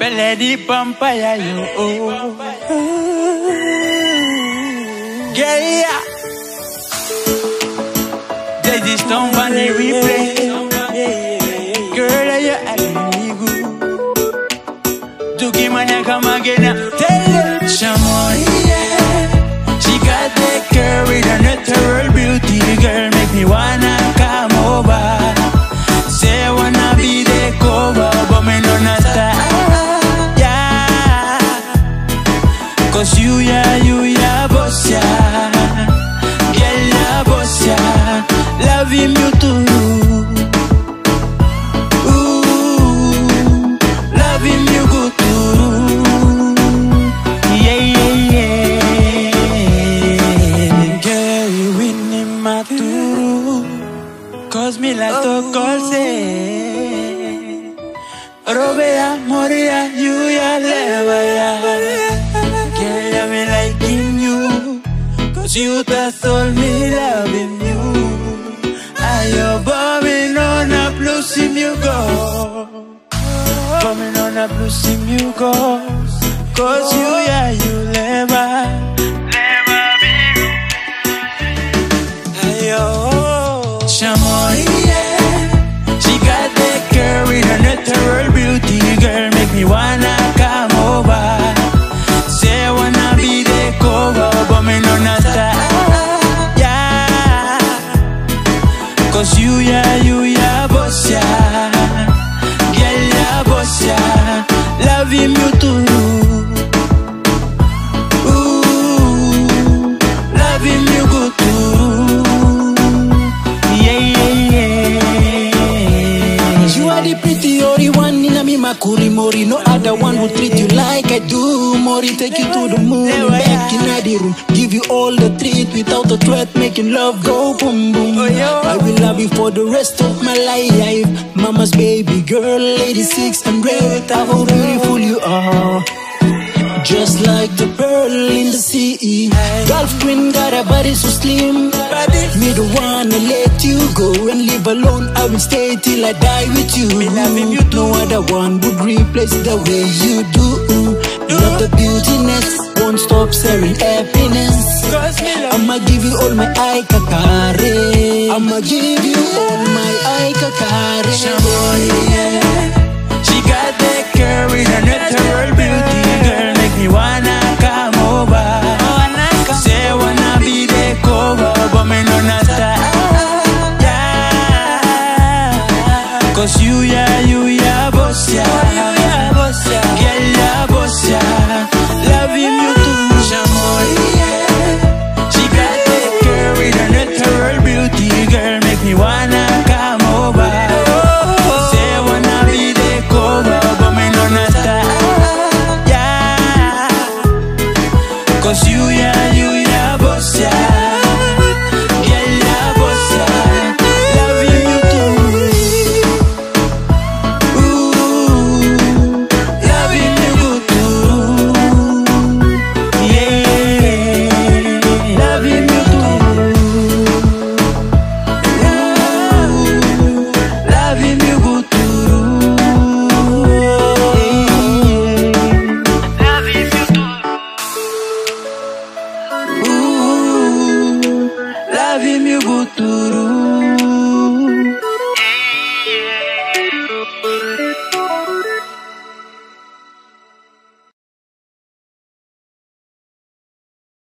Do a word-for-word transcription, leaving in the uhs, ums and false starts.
Pele di pampaya yo. Yeah. They just don't want the replay. Girl, you Alee good. Tuki manya come again. Tell her, Shamoy, yeah. She got that girl with a natural beauty. Girl, make me wanna come over. Say I wanna be the cover, but me no not that. Yeah. Cause you, yeah, you, yeah, boss, yeah. Girl, yeah, boss, yeah. Loving you too. Ooh, loving you good too. Yeah, yeah, yeah. Girl, you winning my tour. Cause me like to call say Robea, Moria, you ya leva ya. Girl, ya me liking you. Cause you that's all me loving you. Ayo, bombing on a blue sim you go. Bombing on a blue sim you go. Cause you, yeah, you never, never be. Ayo, Shamoy, yeah. She got that girl with a natural beauty. Girl, make me wanna come over. Say I wanna be the cover, but me no not that. Yeah. Cause you, yeah, you, yeah, boss, yeah. Girl, yeah, boss, yeah. Loving you too. Ooh, loving you good too. Yeah, yeah, yeah. You are the pretty only one in a me makuri mori. No other one will treat you like I do. Mori, take you to the moon and back in the room. Give you all the treat without a threat, making love go boom boom. I will love you for the rest of my life. Mama's baby girl, lady six hundred. How beautiful you are. Just like the pearl in the sea. Gulf Queen got a body so slim. Me don't wanna let you go and live alone. I will stay till I die with you. Me loving you too. No other one would replace the way you do. Love the beautiness, won't stop sharing happiness. I'ma give you all my eye kakare. I'ma give you all my eye kakare.